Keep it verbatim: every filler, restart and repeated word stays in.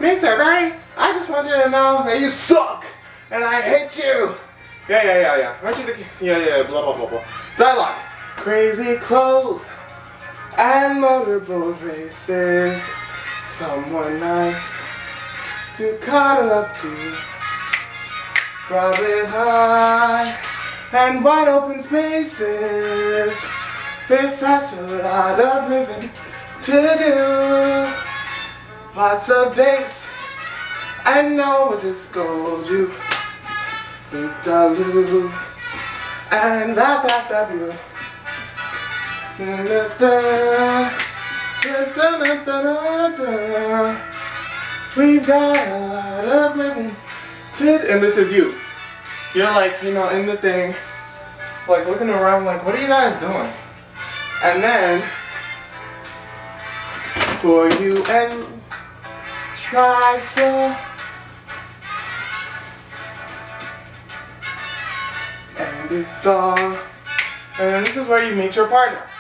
Mister Bernie, I just want you to know that you suck and I hate you. Yeah, yeah, yeah, yeah. Aren't you the yeah, yeah, blah, blah, blah, blah. Dialogue. Crazy clothes and motorboat races. Someone nice to cuddle up to. Crowded high and wide open spaces. There's such a lot of living to do. Lots of dates and no one to scold you. Doo-da-loo and laugh at the view. We've got a lot of living to do. And this is you. You're like, you know, in the thing, like looking around like, what are you guys doing? And then, for you and myself, and it's all, and this is where you meet your partner.